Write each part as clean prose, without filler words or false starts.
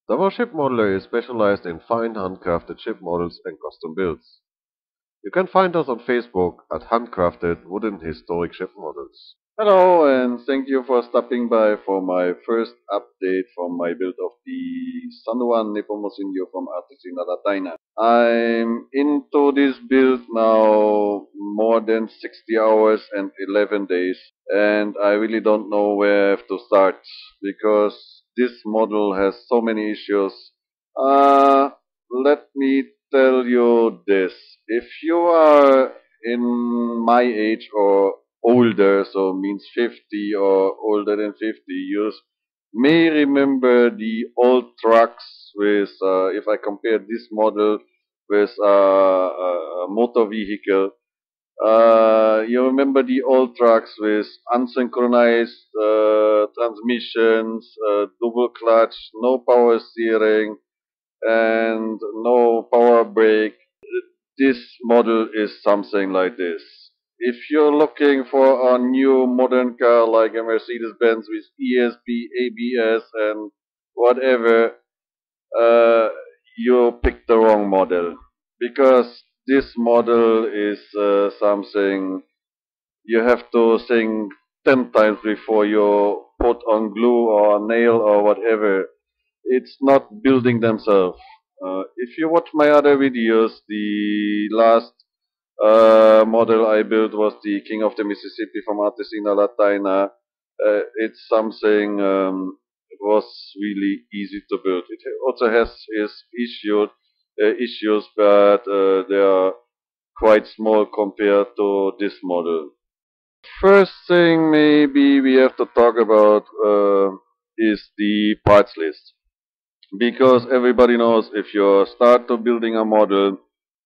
Our ship modeler is specialized in fine handcrafted ship models and custom builds. You can find us on Facebook at Handcrafted Wooden Historic Ship Models. Hello, and thank you for stopping by for my first update from my build of the San Juan Nepomuceno from Artisina Latina. I'm into this build now more than 60 hours and 11 days, and I really don't know where I have to start because this model has so many issues. Let me tell you this. If you are in my age or older, so means 50 or older than 50 years, may remember the old trucks with, if I compare this model with a motor vehicle, you remember the old trucks with unsynchronized transmissions, double clutch, no power steering, and no power brake. This model is something like this. If you're looking for a new modern car like a Mercedes-Benz with ESP, ABS, and whatever, you picked the wrong model. Because this model is something you have to think 10 times before you put on glue or a nail or whatever. It's not building themselves. If you watch my other videos, the last model I built was the King of the Mississippi from Artisina Latina. It's something it was really easy to build. It also has its issues, but they are quite small compared to this model. First thing maybe we have to talk about is the parts list. Because everybody knows if you start to building a model,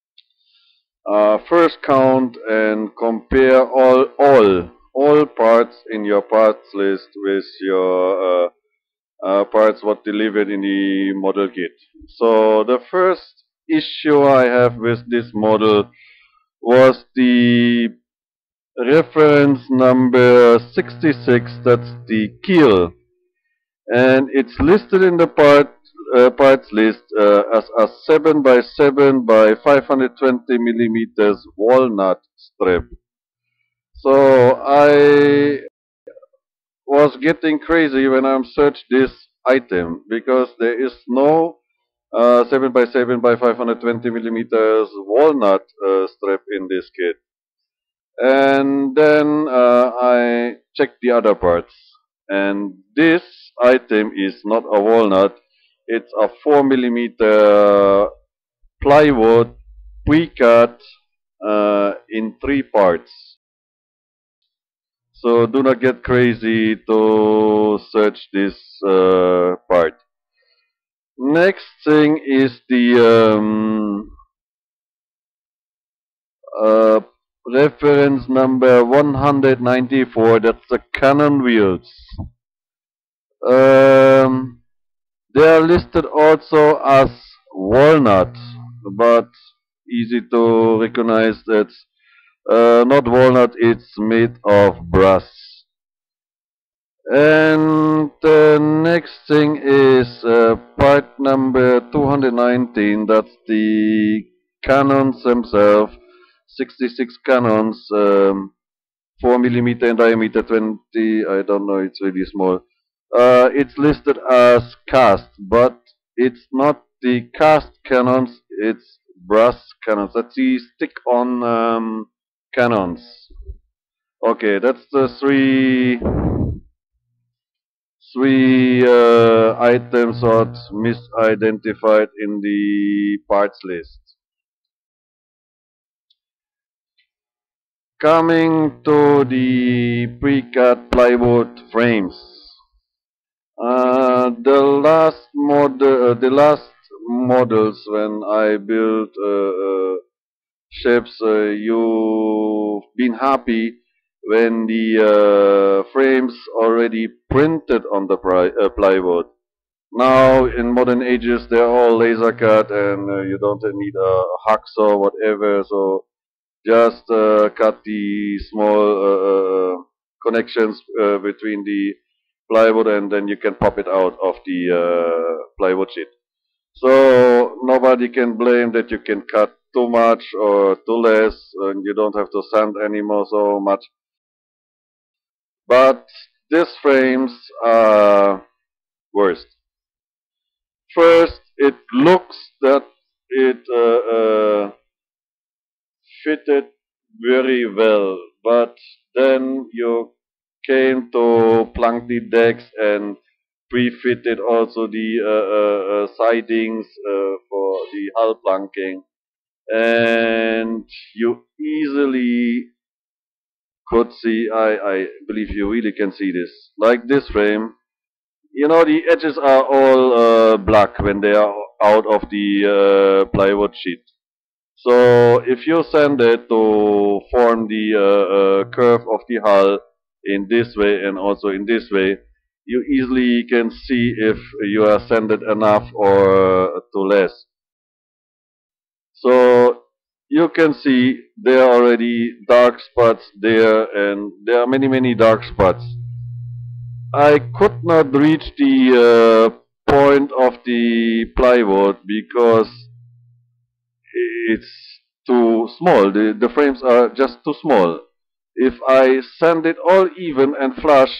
first count and compare all parts in your parts list with your parts what delivered in the model kit. So the first issue I have with this model was the reference number 66. That's the keel, and it's listed in the parts list as a 7 by 7 by 520 millimeters walnut strip. So I was getting crazy when I searched this item because there is no 7 by 7 by 520 millimeters walnut strip in this kit. And then I checked the other parts, and this item is not a walnut. It's a 4 millimeter plywood pre-cut in 3 parts. So do not get crazy to search this part. Next thing is the uh, reference number 194. That's the Canon wheels. They are listed also as walnut, but easy to recognize that not walnut, it's made of brass. And the next thing is part number 219. That's the cannons themselves, 66 cannons, 4 millimeter in diameter, 20. I don't know, it's really small. It's listed as cast, but it's not the cast cannons, it's brass cannons. That's the stick-on cannons. Okay, that's the three items that misidentified in the parts list. Coming to the pre-cut plywood frames. The last models when I built ships, you've been happy when the frames already printed on the plywood. Now in modern ages they're all laser cut, and you don't need a hacksaw or whatever. So just cut the small connections between the plywood, and then you can pop it out of the plywood sheet. So nobody can blame that you can cut too much or too less, and you don't have to sand anymore so much. But these frames are worst. First, it looks that it fitted very well, but then you came to plank the decks and pre-fitted also the sidings for the hull planking, and you easily could see, I believe you really can see this, like this frame, you know, the edges are all black when they are out of the plywood sheet. So if you sand it to form the curve of the hull in this way and also in this way, you easily can see if you are sanded enough or too less. So you can see there are already dark spots there, and there are many dark spots. I could not reach the point of the plywood because it's too small. The frames are just too small. If I sand it all even and flush,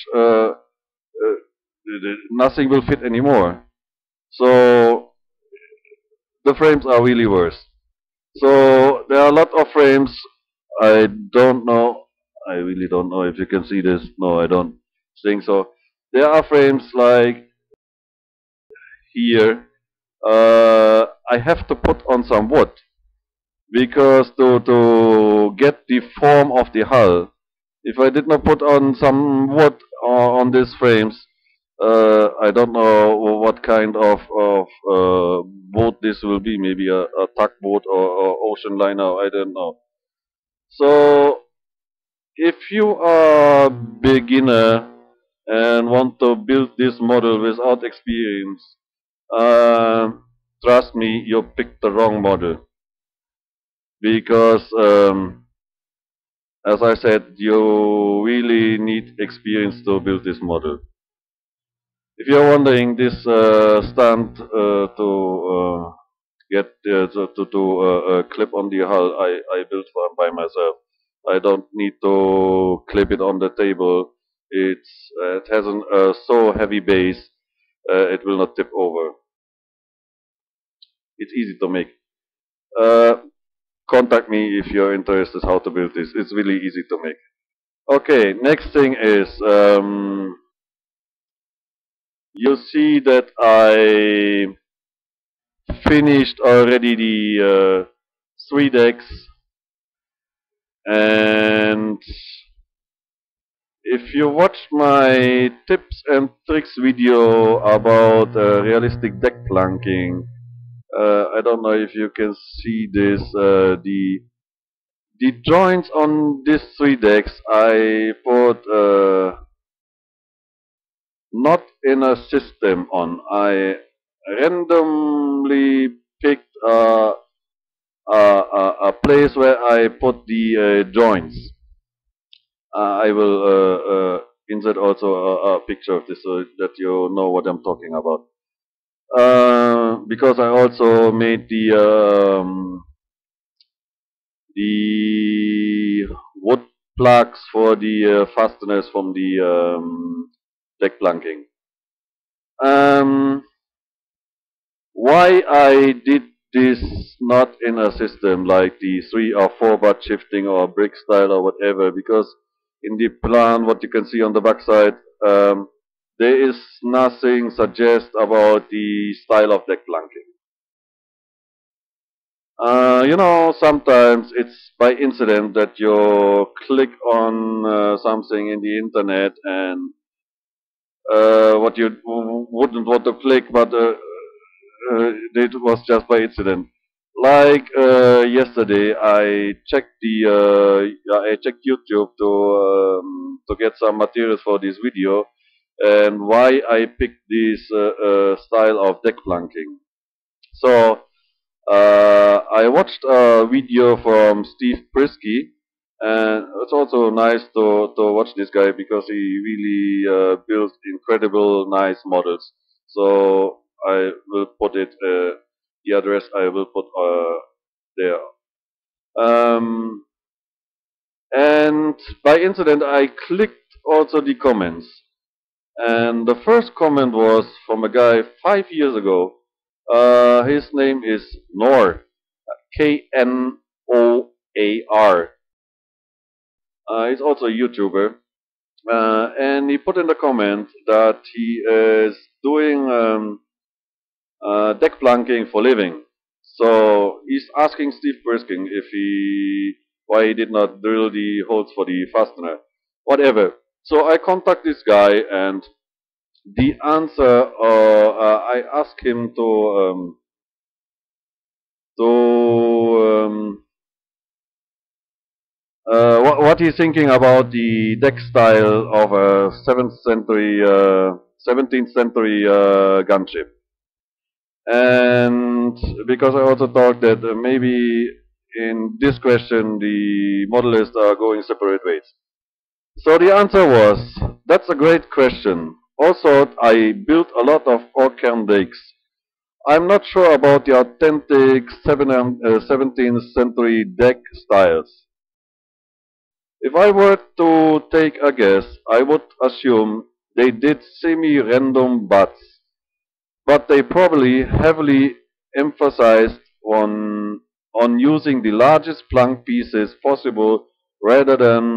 nothing will fit anymore. So the frames are really worse. So there are a lot of frames. I don't know. I really don't know if you can see this. No, I don't think so. There are frames like here. I have to put on some wood because to get the form of the hull, if I did not put on some wood on these frames, I don't know what kind of boat this will be. Maybe a tugboat or ocean liner. I don't know. So if you are a beginner and want to build this model without experience, trust me, you picked the wrong model. Because as I said, you really need experience to build this model. If you're wondering, this stand to get to clip on the hull, I built by myself. I don't need to clip it on the table. It has a so heavy base, it will not tip over. It's easy to make. Contact me if you're interested how to build this. It's really easy to make. Okay, next thing is you see that I finished already the 3 decks, and if you watch my tips and tricks video about realistic deck planking, I don't know if you can see this, the joints on these 3 decks I put not in a system on. I randomly picked a place where I put the joints. I will insert also a picture of this so that you know what I'm talking about. Because I also made the wood plugs for the fasteners from the deck planking. Why I did this not in a system like the 3 or 4 butt shifting or brick style or whatever, because in the plan what you can see on the back side, there is nothing suggest about the style of deck planking. You know, sometimes it's by incident that you click on something in the internet and what you wouldn't want to click, but it was just by incident. Like yesterday, I checked I checked YouTube to get some materials for this video, and why I picked this style of deck planking. So I watched a video from Steve Prisky, and it's also nice to watch this guy because he really builds incredible nice models. So I will put it, the address I will put there. And by incident, I clicked also the comments. And the first comment was from a guy 5 years ago. His name is Knoar, Knoar. He's also a YouTuber. And he put in the comment that he is doing deck planking for living. So he's asking Steve Persking why he did not drill the holes for the fastener, whatever. So I contact this guy, and the answer, I asked him what he's thinking about the deck style of a 17th century gunship. And because I also thought that maybe in this question the modelists are going separate ways. So the answer was, that's a great question. Also, I built a lot of Orkan decks. I'm not sure about the authentic 17th century deck styles. If I were to take a guess, I would assume they did semi-random butts, but they probably heavily emphasized on using the largest plank pieces possible rather than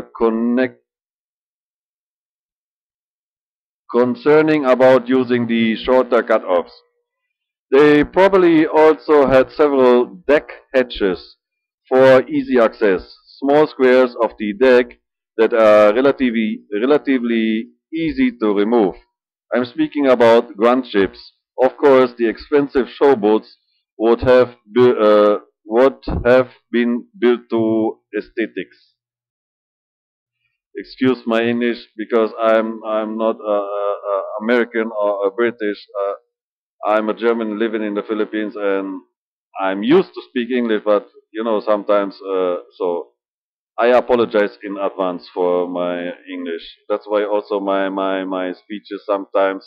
concerning about using the shorter cutoffs. They probably also had several deck hatches for easy access, small squares of the deck that are relatively easy to remove. I'm speaking about grunt ships. Of course, the expensive showboats would have been built to aesthetics. Excuse my English, because I'm not American or a British. I'm a German living in the Philippines, and I'm used to speak English, but you know, sometimes, so I apologize in advance for my English. That's why also my speech is sometimes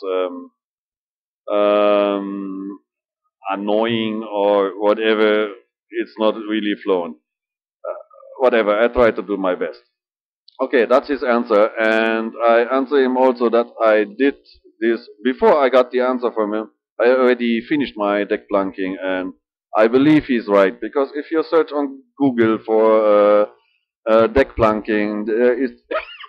annoying or whatever. It's not really fluent. Whatever, I try to do my best. Okay, that's his answer, and I answer him also that I did this before I got the answer from him. I already finished my deck planking, and I believe he's right, because if you search on Google for deck planking, there is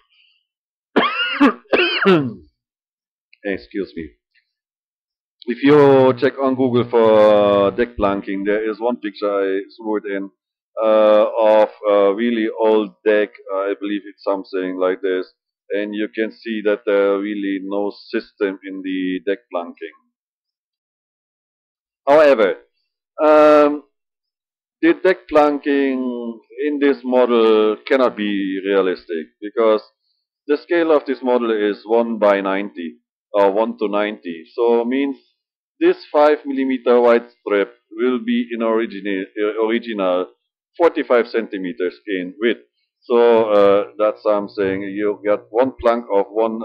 excuse me. If you check on Google for deck planking, there is one picture I threw it in of a really old deck. I believe it's something like this, and you can see that there are really no system in the deck planking. However, the deck planking in this model cannot be realistic, because the scale of this model is 1/90 or 1:90. So means this 5mm wide strip will be in original 45 centimeters in width. So that's something, you got one plank of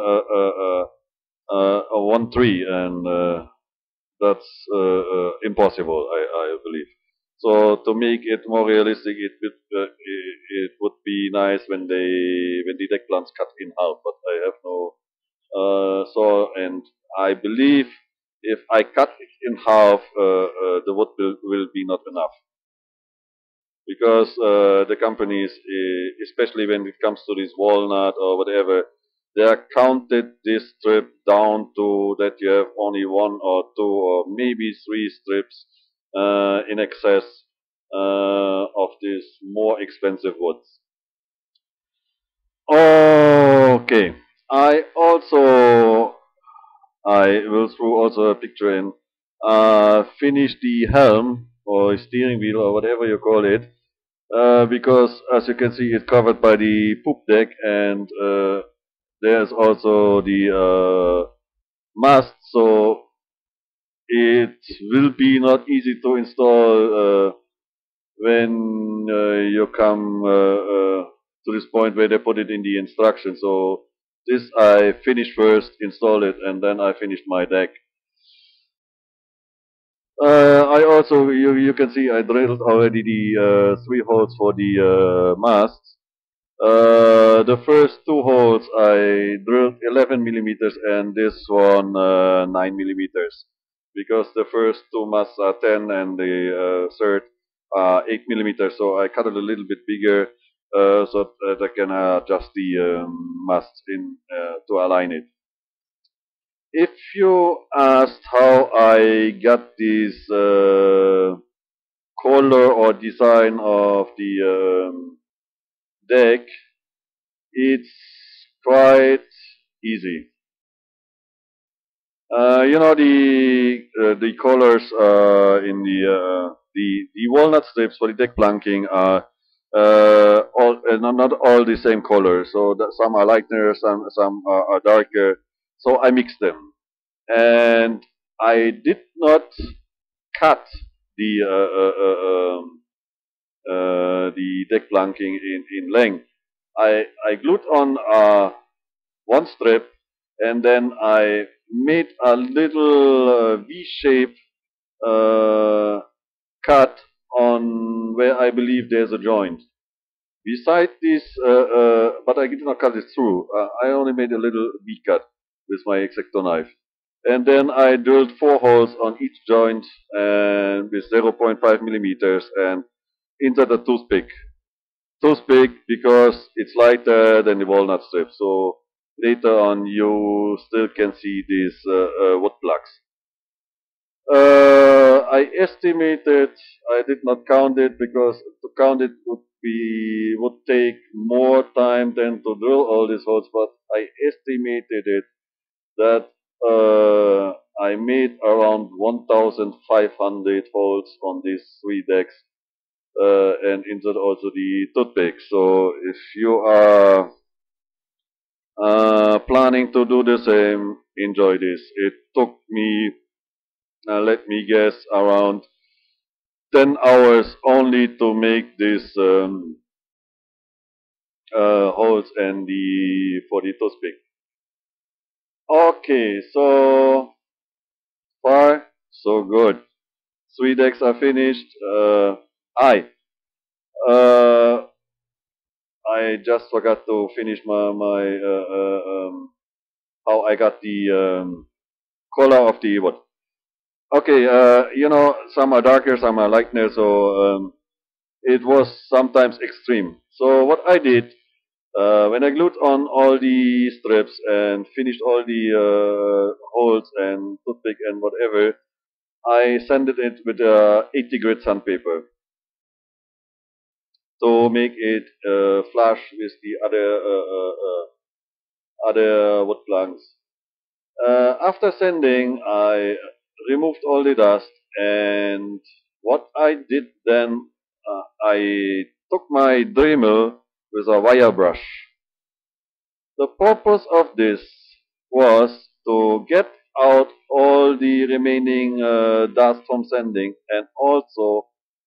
one tree, and that's impossible, I believe. So to make it more realistic, it would be nice when the deck plans cut in half. But I have no and I believe if I cut it in half, the wood will be not enough, because the companies, especially when it comes to this walnut or whatever, they are counted this strip down to that you have only one or two or maybe three strips in excess of these more expensive woods. Okay, I will throw also a picture in. Finish the helm or steering wheel or whatever you call it, because as you can see, it's covered by the poop deck, and there's also the mast, so it will be not easy to install when you come to this point where they put it in the instructions. So this I finished first, install it, and then I finished my deck. I also, you can see I drilled already the three holes for the masts. The first two holes I drilled 11 millimeters and this one 9 millimeters because the first two masts are 10 and the third 8 millimeters. So I cut it a little bit bigger so that I can adjust the mast in to align it. If you asked how I got this color or design of the deck, it's quite easy. You know the colors in the walnut strips for the deck planking are all not all the same color. So that some are lighter, some are darker. So I mix them, and I did not cut the the deck planking in length. I glued on one strip and then I made a little V-shape uh, cut on where I believe there's a joint. Beside this, but I did not cut it through. I only made a little V cut with my X-Acto knife. And then I drilled four holes on each joint and with 0.5 millimeters and insert a toothpick. Toothpick because it's lighter than the walnut strip. So later on you still can see these wood plugs. I estimated, I did not count it because to count it would take more time than to drill all these holes, but I estimated it that I made around 1,500 holes on these three decks and insert also the toothpick. So if you are planning to do the same, enjoy this. It took me, let me guess, around 10 hours only to make this holes and the for the toothpick. Okay, so far so good. Three decks are finished. Uh, I just forgot to finish how I got the color of the wood. Okay, you know, some are darker, some are lighter, so it was sometimes extreme. So what I did, when I glued on all the strips and finished all the holes and toothpick and whatever, I sanded it with 80 grit sandpaper to make it flush with the other wood planks. After sanding, I removed all the dust, and what I did then, I took my Dremel with a wire brush. The purpose of this was to get out all the remaining dust from sanding and also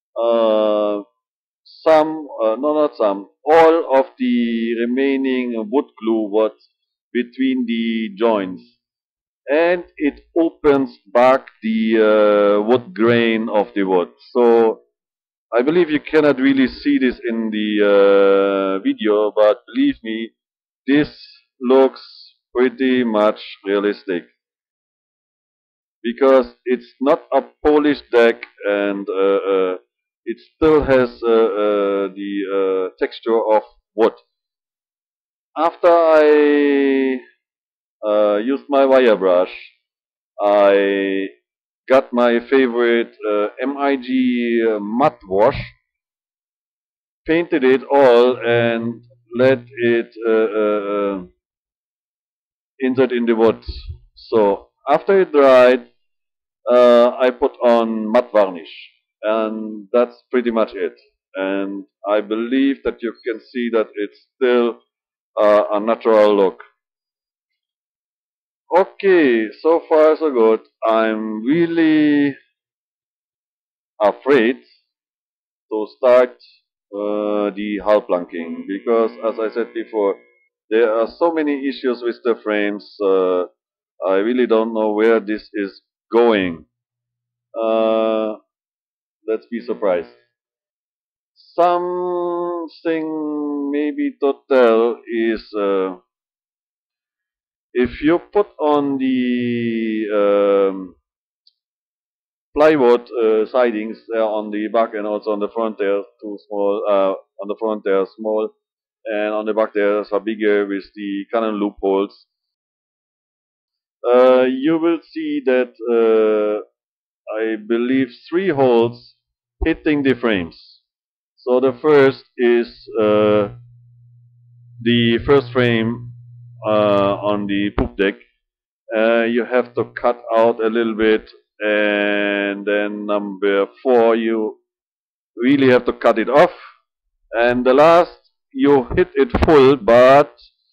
no, not some, all of the remaining wood glue was between the joints. And it opens back the wood grain of the wood. So I believe you cannot really see this in the video, but believe me, this looks pretty much realistic because it's not a polished deck and it still has the texture of wood. After I used my wire brush, I got my favorite MIG matte wash, painted it all, and let it insert in the wood. So after it dried, I put on matte varnish, and that's pretty much it. And I believe that you can see that it's still a natural look. Okay, so far so good. I'm really afraid to start the hull planking because, as I said before, there are so many issues with the frames. I really don't know where this is going. let's be surprised. Something maybe to tell is if you put on the plywood sidings on the back and also on the front there, too small. On the front they are small, and on the back there are bigger with the Canon loopholes. You will see that I believe 3 holes hitting the frames. So the first is the first frame on the poop deck. You have to cut out a little bit, and then number 4 you really have to cut it off, and the last you hit it full, but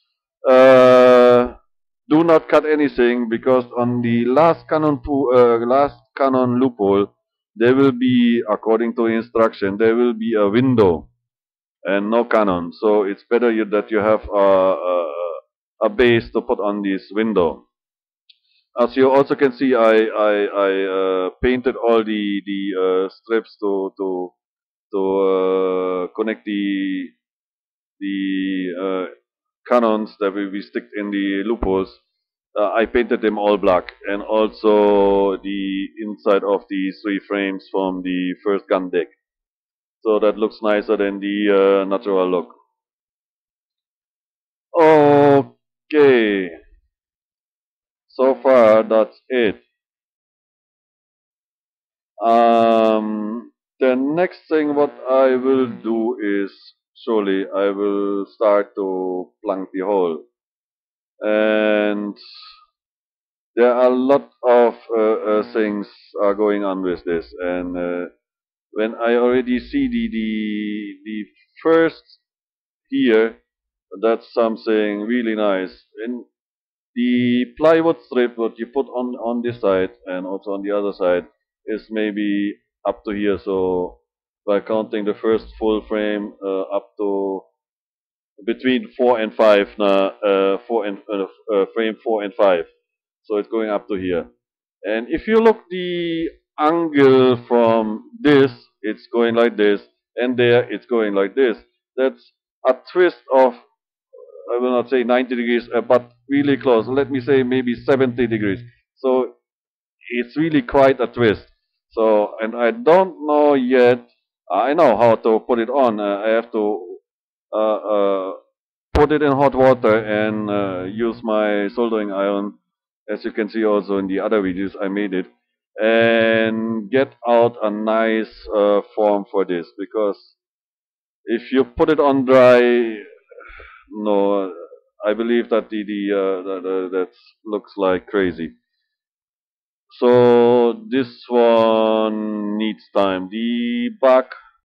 do not cut anything, because on the last Canon loophole there will be, according to instruction, there will be a window and no Canon. So it's better that you have a base to put on this window. As you also can see, I painted all the strips to connect the canons that will be sticked in the loopholes. I painted them all black, and also the inside of the 3 frames from the first gun deck. So that looks nicer than the natural look. Okay. So far, that's it. The next thing what I will do is, surely I will start to plunk the hole. And there are a lot of things are going on with this. And when I already see the first here, that's something really nice. And the plywood strip what you put on this side and also on the other side is maybe up to here. So by counting the first full frame up to between 4 and 5 now, frame 4 and 5. So it's going up to here. And if you look the angle from this, it's going like this, and there it's going like this. That's a twist of, I will not say 90 degrees, but really close. Let me say maybe 70 degrees. So it's really quite a twist. So, and I don't know yet. I know how to put it on. I have to put it in hot water and use my soldering iron, as you can see also in the other videos I made it, and get out a nice form for this. Because if you put it on dry, no, I believe that that looks like crazy. So this one needs time. The back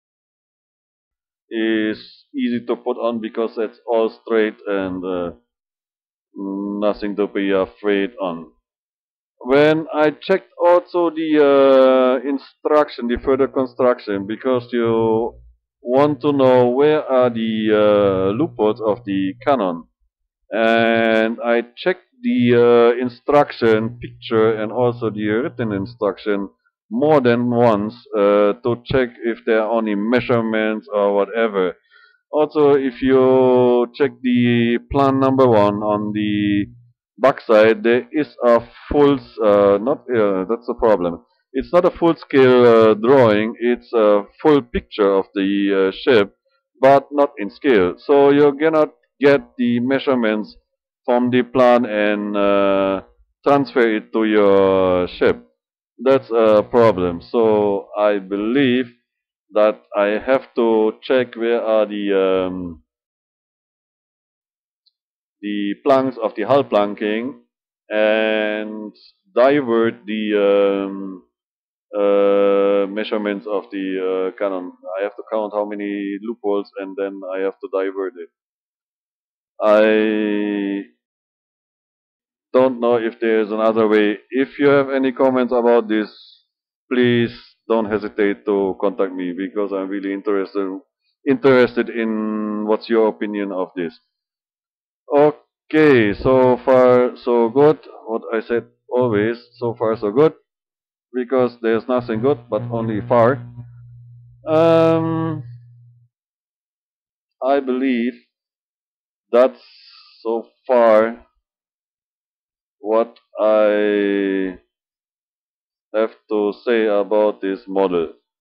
is easy to put on because it's all straight and nothing to be afraid on. When I checked also the instruction, the further construction, because you want to know where are the loopholes of the Canon, and I checked the instruction picture and also the written instruction more than once to check if there are any measurements or whatever. Also, if you check the plan number 1 on the backside, there is a full, that's the problem. It's not a full-scale drawing, it's a full picture of the ship, but not in scale. So you cannot get the measurements from the plan and transfer it to your ship. That's a problem. So I believe that I have to check where are the planks of the hull planking and divert the measurements of the Canon. I have to count how many loopholes and then I have to divert it. I don't know if there is another way. If you have any comments about this, please don't hesitate to contact me, because I'm really interested in what's your opinion of this. Okay, so far so good. What I said always, so far so good, because there's nothing good but only far. I believe that's so far what I have to say about this model.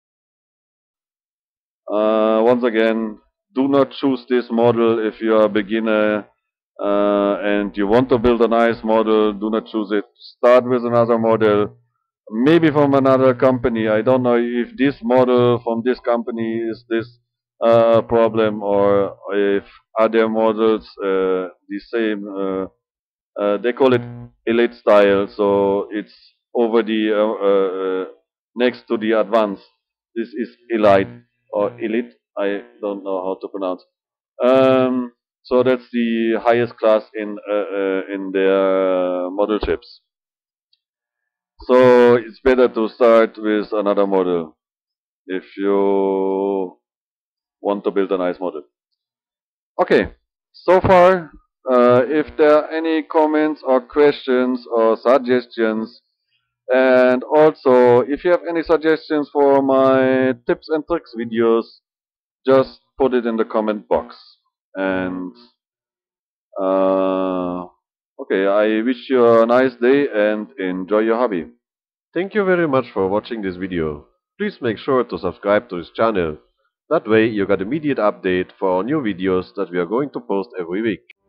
Once again, do not choose this model if you are a beginner and you want to build a nice model. Do not choose it. Start with another model, maybe from another company. I don't know if this model from this company is this problem, or if other models the same. They call it elite style, so it's over the next to the advanced. This is elite or elite. I don't know how to pronounce. So that's the highest class in their model chips. So it's better to start with another model if you want to build a nice model. Okay, so far, if there are any comments or questions or suggestions, and also if you have any suggestions for my tips and tricks videos, just put it in the comment box. And okay, I wish you a nice day and enjoy your hobby. Thank you very much for watching this video. Please make sure to subscribe to this channel. That way you get immediate update for our new videos that we are going to post every week.